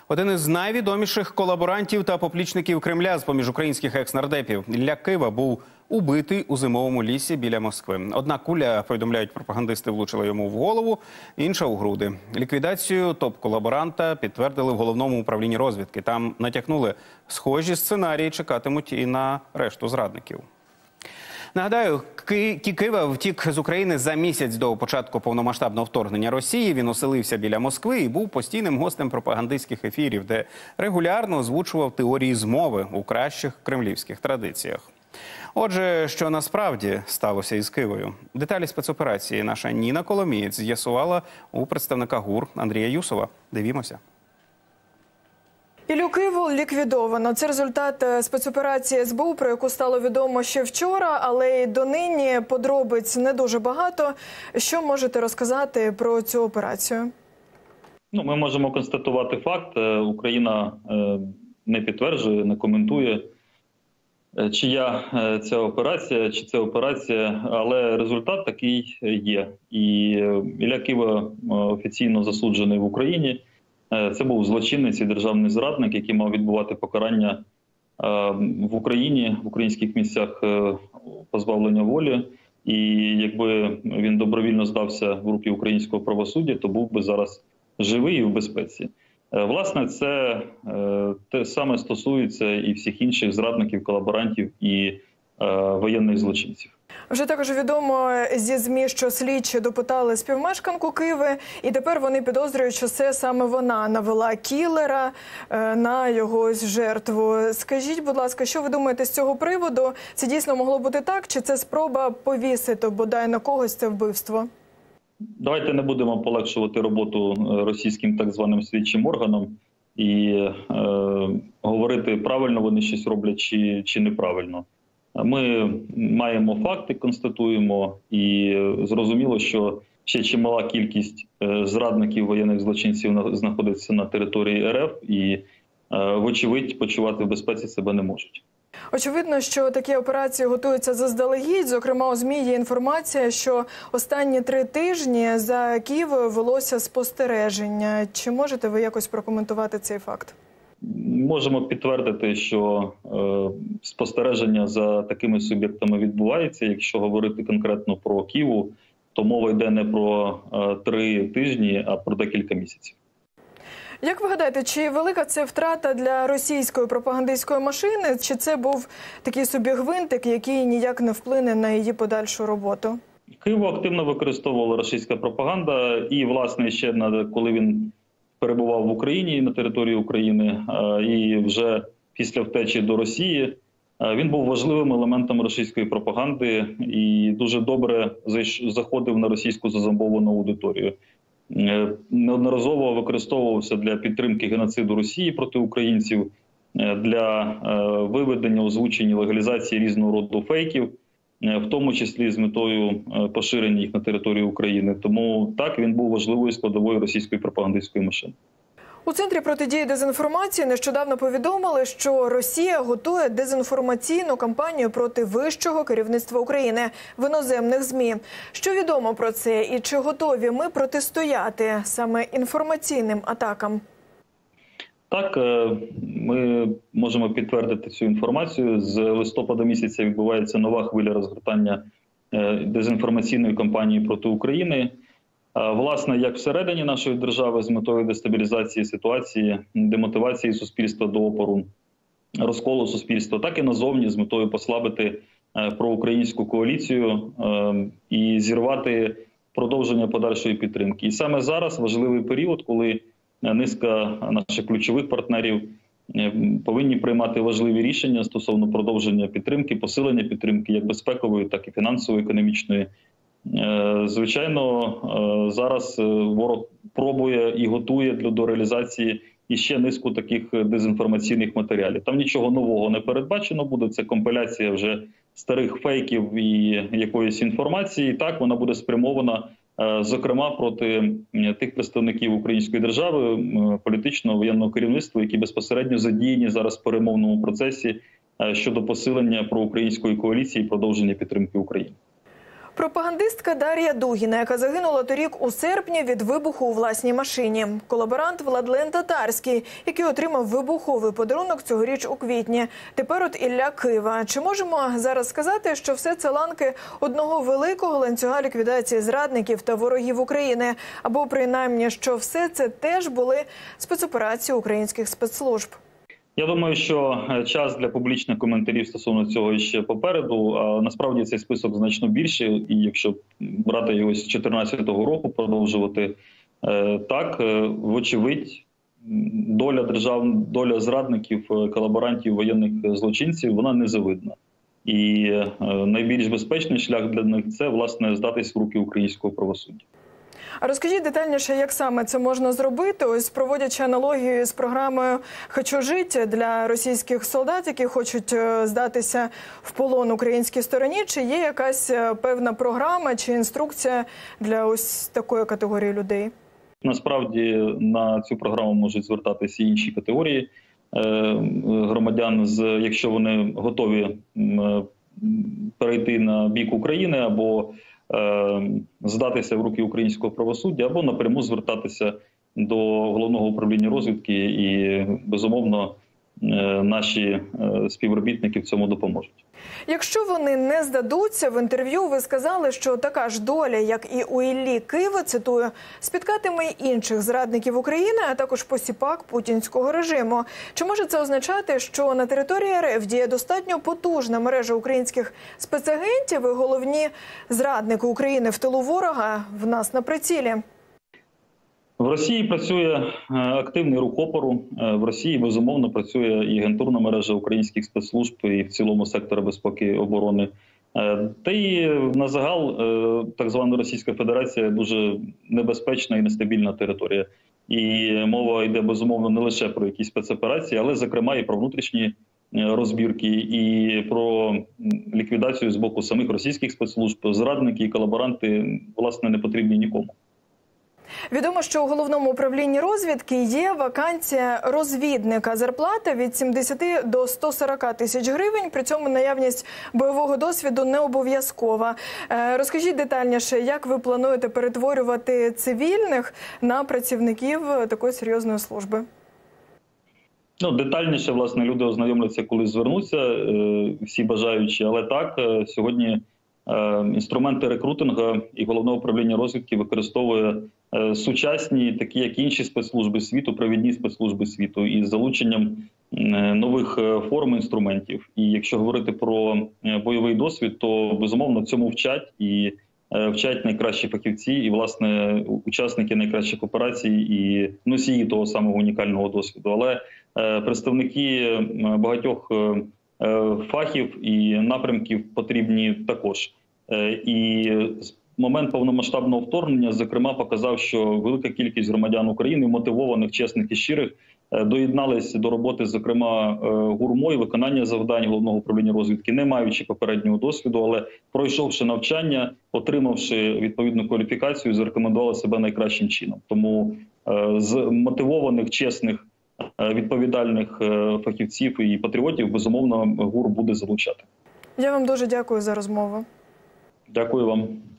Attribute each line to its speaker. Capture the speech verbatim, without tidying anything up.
Speaker 1: Один із найвідоміших колаборантів та поплічників Кремля з-поміж українських екс-нардепів Ілля Кива був убитий у зимовому лісі біля Москви. Одна куля, повідомляють пропагандисти, влучила йому в голову, інша – у груди. Ліквідацію топ-колаборанта підтвердили в Головному управлінні розвідки. Там натякнули, схожі сценарії чекатимуть і на решту зрадників. Нагадаю, Кива втік з України за місяць до початку повномасштабного вторгнення Росії. Він оселився біля Москви і був постійним гостем пропагандистських ефірів, де регулярно озвучував теорії змови у кращих кремлівських традиціях. Отже, що насправді сталося із Кивою? Деталі спецоперації наша Ніна Коломієць з'ясувала у представника ГУР Андрія Юсова. Дивімося.
Speaker 2: Іллю Киву ліквідовано. Це результат спецоперації ес бе у, про яку стало відомо ще вчора, але й донині подробиць не дуже багато. Що можете розказати про цю операцію?
Speaker 3: Ну, ми можемо констатувати факт. Україна не підтверджує, не коментує, чия ця операція, чи це операція, але результат такий є. І Ілля Кива офіційно засуджений в Україні. Це був злочинець і державний зрадник, який мав відбувати покарання в Україні, в українських місцях позбавлення волі. І якби він добровільно здався в руки українського правосуддя, то був би зараз живий і в безпеці. Власне, це те саме стосується і всіх інших зрадників, колаборантів і воєнних злочинців.
Speaker 2: Вже також відомо зі ЗМІ, що слідчі допитали співмешканку Киви, і тепер вони підозрюють, що це саме вона навела кілера на його жертву. Скажіть, будь ласка, що ви думаєте з цього приводу? Це дійсно могло бути так, чи це спроба повісити бодай на когось це вбивство?
Speaker 3: Давайте не будемо полегшувати роботу російським так званим слідчим органам і е, говорити, правильно вони щось роблять чи, чи неправильно. Ми маємо факти, констатуємо, і зрозуміло, що ще чимала кількість зрадників, воєнних злочинців знаходиться на території ер еф і, вочевидь, почувати в безпеці себе не можуть.
Speaker 2: Очевидно, що такі операції готуються заздалегідь. Зокрема, у ЗМІ є інформація, що останні три тижні за Києвою велося спостереження. Чи можете ви якось прокоментувати цей факт?
Speaker 3: Можемо підтвердити, що е, спостереження за такими суб'єктами відбувається. Якщо говорити конкретно про Киву, то мова йде не про е, три тижні, а про декілька місяців.
Speaker 2: Як ви гадаєте, чи велика це втрата для російської пропагандистської машини, чи це був такий собі гвинтик, який ніяк не вплине на її подальшу роботу?
Speaker 3: Киву активно використовувала російська пропаганда і, власне, ще коли він перебував в Україні, на території України, і вже після втечі до Росії він був важливим елементом російської пропаганди і дуже добре заходив на російську зазомбовану аудиторію. Неодноразово використовувався для підтримки геноциду Росії проти українців, для виведення, озвучення, легалізації різного роду фейків, в тому числі з метою поширення їх на території України. Тому так, він був важливою складовою російської пропагандистської машини.
Speaker 2: У Центрі протидії дезінформації нещодавно повідомили, що Росія готує дезінформаційну кампанію проти вищого керівництва України в іноземних ЗМІ. Що відомо про це і чи готові ми протистояти саме інформаційним атакам?
Speaker 3: Так, ми можемо підтвердити цю інформацію. З листопада місяця відбувається нова хвиля розгортання дезінформаційної кампанії проти України. Власне, як всередині нашої держави з метою дестабілізації ситуації, демотивації суспільства до опору, розколу суспільства, так і назовні з метою послабити проукраїнську коаліцію і зірвати продовження подальшої підтримки. І саме зараз важливий період, коли низка наших ключових партнерів повинні приймати важливі рішення стосовно продовження підтримки, посилення підтримки як безпекової, так і фінансової, економічної. Звичайно, зараз ворог пробує і готує до реалізації іще низку таких дезінформаційних матеріалів. Там нічого нового не передбачено буде, це компіляція вже старих фейків і якоїсь інформації. Так, вона буде спрямована, зокрема, проти тих представників української держави, політичного, воєнного керівництва, які безпосередньо задіяні зараз в перемовному процесі щодо посилення проукраїнської коаліції і продовження підтримки України.
Speaker 2: Пропагандистка Дар'я Дугіна, яка загинула торік у серпні від вибуху у власній машині. Колаборант Владлен Татарський, який отримав вибуховий подарунок цьогоріч у квітні. Тепер от Ілля Кива. Чи можемо зараз сказати, що все це ланки одного великого ланцюга ліквідації зрадників та ворогів України? Або принаймні, що все це теж були спецоперації українських спецслужб?
Speaker 3: Я думаю, що час для публічних коментарів стосовно цього ще попереду. А насправді цей список значно більший. І якщо брати його з дві тисячі чотирнадцятого року, продовжувати так, вочевидь, доля держав, доля зрадників, колаборантів, воєнних злочинців, вона незавидна. І найбільш безпечний шлях для них – це, власне, здатись в руки українського правосуддя.
Speaker 2: А розкажіть детальніше, як саме це можна зробити, ось проводячи аналогію з програмою «Хочу жити» для російських солдат, які хочуть здатися в полон українській стороні. Чи є якась певна програма чи інструкція для ось такої категорії людей?
Speaker 3: Насправді на цю програму можуть звертатися і інші категорії громадян, якщо вони готові перейти на бік України або здатися в руки українського правосуддя, або напряму звертатися до Головного управління розвідки, і, безумовно, наші співробітники в цьому допоможуть.
Speaker 2: Якщо вони не здадуться, в інтерв'ю ви сказали, що така ж доля, як і у Іллі Киви, цитую, спіткатиме й інших зрадників України, а також посіпак путінського режиму. Чи може це означати, що на території РФ діє достатньо потужна мережа українських спецагентів і головні зрадники України в тилу ворога в нас на прицілі?
Speaker 3: В Росії працює активний рух опору. В Росії, безумовно, працює і агентурна мережа українських спецслужб, і в цілому сектора безпеки і оборони. Та й на загал так звана Російська Федерація дуже небезпечна і нестабільна територія. І мова йде, безумовно, не лише про якісь спецоперації, але, зокрема, і про внутрішні розбірки, і про ліквідацію з боку самих російських спецслужб. Зрадники і колаборанти, власне, не потрібні нікому.
Speaker 2: Відомо, що у Головному управлінні розвідки є вакансія розвідника. Зарплата від сімдесяти до ста сорока тисяч гривень, при цьому наявність бойового досвіду не обов'язкова. Розкажіть детальніше, як ви плануєте перетворювати цивільних на працівників такої серйозної служби?
Speaker 3: Ну, детальніше, власне, люди ознайомляться, коли звернуться, всі бажаючі, але так, сьогодні інструменти рекрутингу і Головне управління розвідки використовує сучасні, такі як інші спецслужби світу, провідні спецслужби світу, із залученням нових форм інструментів. І якщо говорити про бойовий досвід, то, безумовно, цьому вчать і вчать найкращі фахівці, і, власне, учасники найкращих операцій і носії того самого унікального досвіду. Але представники багатьох фахів і напрямків потрібні також. І момент повномасштабного вторгнення, зокрема, показав, що велика кількість громадян України, мотивованих, чесних і щирих, доєдналися до роботи, зокрема, ГУРМО і виконання завдань Головного управління розвідки, не маючи попереднього досвіду, але пройшовши навчання, отримавши відповідну кваліфікацію, зарекомендували себе найкращим чином. Тому з мотивованих, чесних, відповідальних фахівців і патріотів, безумовно, ГУР буде залучати.
Speaker 2: Я вам дуже дякую за розмову.
Speaker 3: Дякую вам.